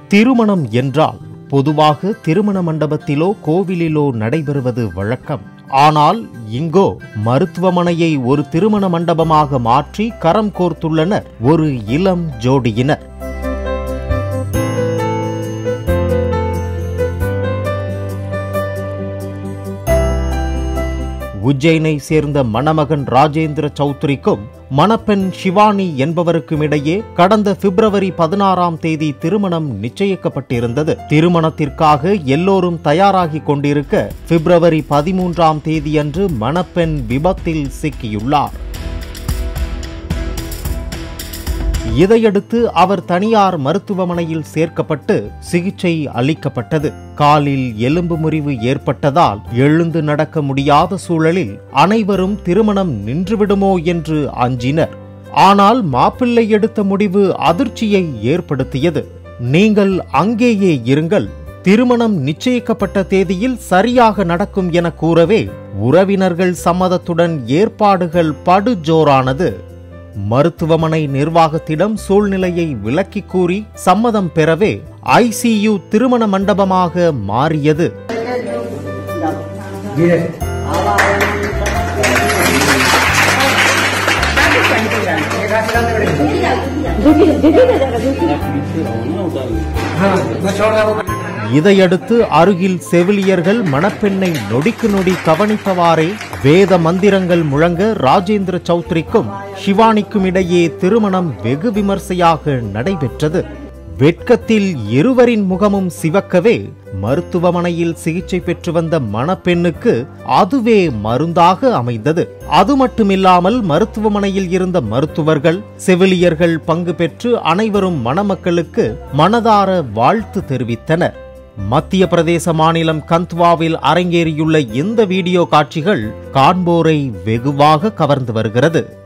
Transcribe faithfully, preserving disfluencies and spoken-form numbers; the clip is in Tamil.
திருமணம் என்றால் பொதுவாக திருமண மண்டபத்திலோ கோவிலிலோ நடைபெறுவது வழக்கம். ஆனால் இங்கோ மருத்துவமனையை ஒரு திருமண மண்டபமாக மாற்றி கரம் கோர்த்துள்ளனர் ஒரு இளம் ஜோடியினர். உஜ்ஜைனை சேர்ந்த மணமகன் ராஜேந்திர சௌத்ரிக்கும் மணப்பெண் சிவானி என்பவருக்கும் இடையே கடந்த பிப்ரவரி பதினாறாம் தேதி திருமணம் நிச்சயிக்கப்பட்டிருந்தது. திருமணத்திற்காக எல்லோரும் தயாராகி கொண்டிருக்க பிப்ரவரி பதிமூன்றாம் தேதியன்று மணப்பெண் விபத்தில் சிக்கியுள்ளார். இதையடுத்து அவர் தனியார் மருத்துவமனையில் சேர்க்கப்பட்டு சிகிச்சை அளிக்கப்பட்டது. காலில் எலும்பு முறிவு ஏற்பட்டதால் எழுந்து நடக்க முடியாத சூழலில் அனைவரும் திருமணம் நின்றுவிடுமோ என்று அஞ்சினர். ஆனால் மாப்பிள்ளை எடுத்த முடிவு அதிர்ச்சியை ஏற்படுத்தியது. நீங்கள் அங்கேயே இருங்கள், திருமணம் நிச்சயிக்கப்பட்ட தேதியில் சரியாக நடக்கும் என கூறவே உறவினர்கள் சம்மதத்துடன் ஏற்பாடுகள் படுஜோரானது. மருத்துவமனை நிர்வாகத்திடம் சூழ்நிலையை விளக்கி கூறி சம்மதம் பெறவே ஐசியு திருமண மண்டபமாக மாறியது. இதையடுத்து அருகில் செவிலியர்கள் மணப்பெண்ணை நொடிக்கு நொடி கவனித்தவாறே வேத மந்திரங்கள் முழங்க ராஜேந்திர சௌத்ரிக்கும் சிவானிக்கும் இடையே திருமணம் வெகு விமர்சையாக நடைபெற்றது. வெட்கத்தில் இருவரின் முகமும் சிவக்கவே மருத்துவமனையில் சிகிச்சை பெற்று வந்த மணப்பெண்ணுக்கு அதுவே மருந்தாக அமைந்தது. அது மட்டுமில்லாமல் மருத்துவமனையில் இருந்த மருத்துவர்கள், செவிலியர்கள் பங்கு பெற்று அனைவரும் மணமக்களுக்கு மனதார வாழ்த்து தெரிவித்தனர். மத்திய பிரதேச மாநிலம் கந்த்வாவில் அரங்கேறியுள்ள இந்த வீடியோ காட்சிகள் காண்போரை வெகுவாக கவர்ந்து வருகிறது.